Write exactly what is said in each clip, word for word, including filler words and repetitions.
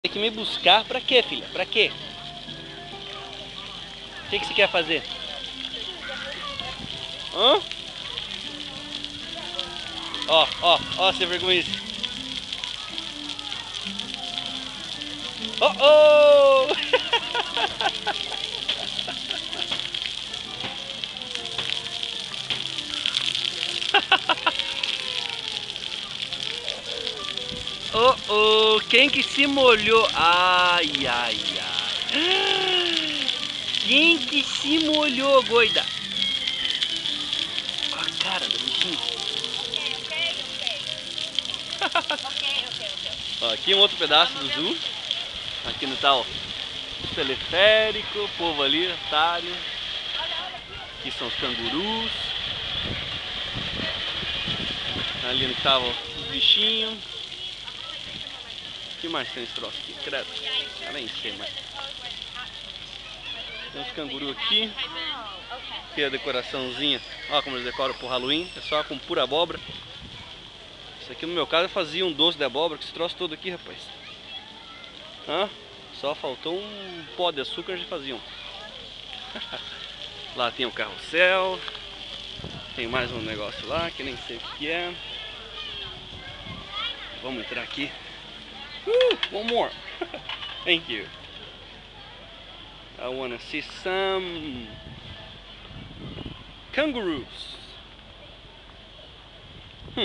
Tem que me buscar pra quê, filha? Pra quê? O que, que você quer fazer? Hã? Ó, ó, ó, sem vergonha isso. Oh, oh! Oh, oh, quem que se molhou? Ai, ai, ai. Quem que se molhou, goida? Olha a cara do bichinho. Ó, aqui um outro pedaço do zoo. Aqui no tal teleférico, povo ali, otário. Aqui são os cangurus. Ali no que tava os bichinhos. O que mais tem esse troço aqui? Credo. Eu nem sei mais. Tem uns cangurus aqui. Aqui é a decoraçãozinha. Olha como eles decoram pro Halloween. É só com pura abóbora. Isso aqui no meu caso eu fazia um doce de abóbora. Com esse troço todo aqui, rapaz. Hã? Só faltou um pó de açúcar, já faziam. Lá tem o carrossel. Tem mais um negócio lá que nem sei o que é. Vamos entrar aqui. Uh, one more. Thank you. I wanna see some kangaroos. Hum.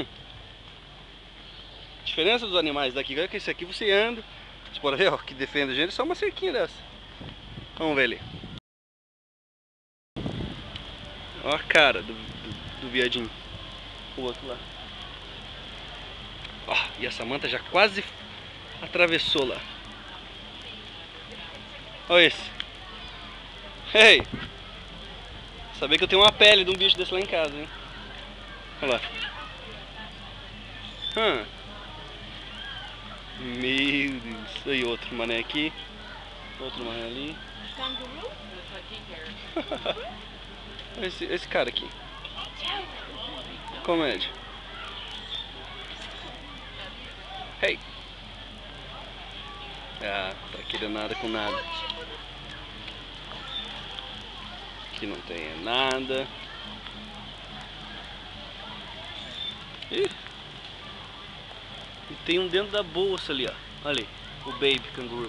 A diferença dos animais daqui é que esse aqui você anda. Você pode ver, ó, que defende a gente, só uma cerquinha dessa. Vamos ver ali. Ó a cara do, do, do viadinho. O outro lá. Ó, e essa manta já quase atravessou lá. Olha esse. Ei! Sabia que eu tenho uma pele de um bicho desse lá em casa, hein? Olha lá. Hum. Meu Deus. Aí outro mané aqui. Outro mané ali. esse, esse cara aqui. Comédia. Hey! Ah, tá querendo nada com nada. Aqui não tem nada. Ih. E tem um dentro da bolsa ali, ó. Olha ali, o baby canguru.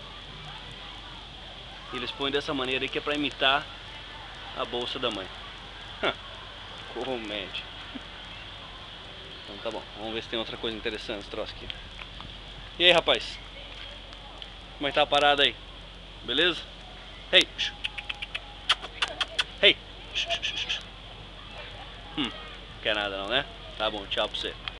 Eles põem dessa maneira aí que é pra imitar a bolsa da mãe. Comédia. Então tá bom, vamos ver se tem outra coisa interessante esse troço aqui. E aí, rapaz? Como é que tá a parada aí? Beleza? Hey! Hey! Hum, quer nada não, né? Tá bom, tchau pra você.